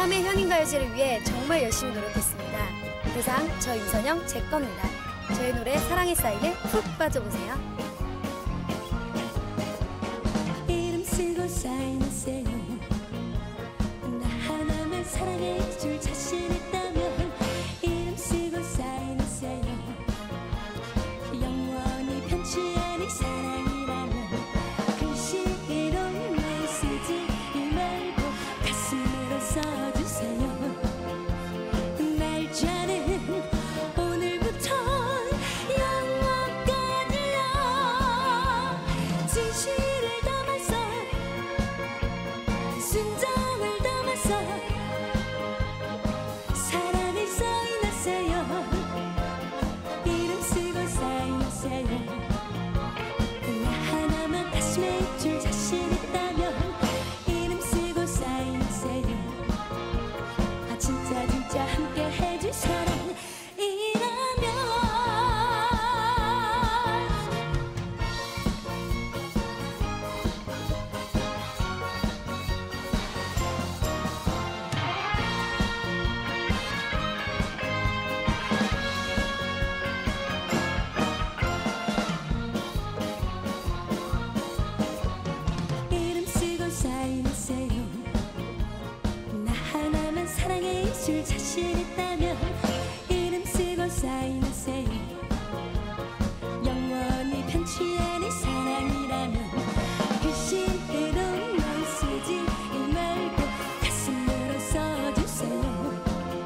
고3의 현인가요제를 위해 정말 열심히 노력했습니다. 대상 저 윤선영 제 겁니다. 저의 노래 사랑의 사인에 푹 빠져보세요. 이름 쓰고 사인하세요. 나 하나만 사랑해 줄 자신 있다면 이름 쓰고 사인하세요. 영원히 변치 않을 사랑이라면 글씨로만 쓰지 말고 가슴으로 써주세요. 날짜는 오늘부터 영원까지요. 진실을 담아서 순정을 담아서 사랑을 사인하세요. 이름 쓰고 사인하세요. 나 하나만 가슴에 줄 자신 있다면 이름 쓰고 사인하세요. 아 진짜 함께 해줄 사랑이라면 이름 쓰고 사인하세요. 나 하나만 사랑해 줄 자신 있다면 이름 쓰고 사인하세요. 영원히 변치 않을 사랑이라면 글씨로만 쓰지 말고 가슴으로 써주세요.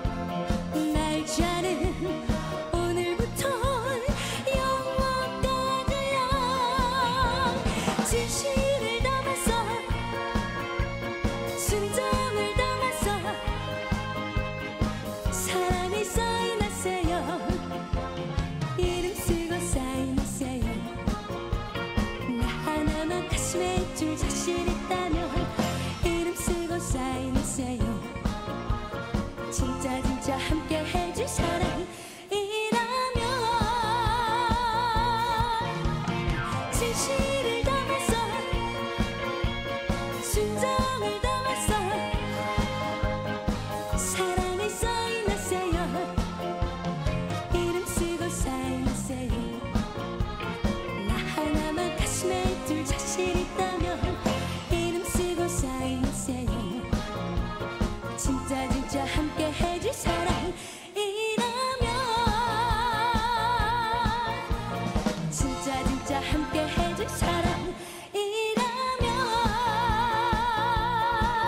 날짜는 오늘부터 영원까지요. 진실을 담아서 순정을 담아서 사랑을 사인하세요. 이름 쓰고 사인하세요. 나 하나만 가슴에 줄 자신 있다면 이름 쓰고 사인하세요. 진짜 함께 해줄 사랑이라면 진실을 담아서 순정을 담아서 사랑을 사인하세요. 이름 쓰고 사인하세요. 나 하나만 가슴에 둘 자신 있다면 이름 쓰고 사인하세요. 진짜 함께 해줄 사랑이라면 진짜 함께 해줄 사랑이라면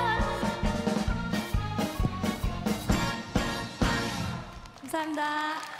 감사합니다.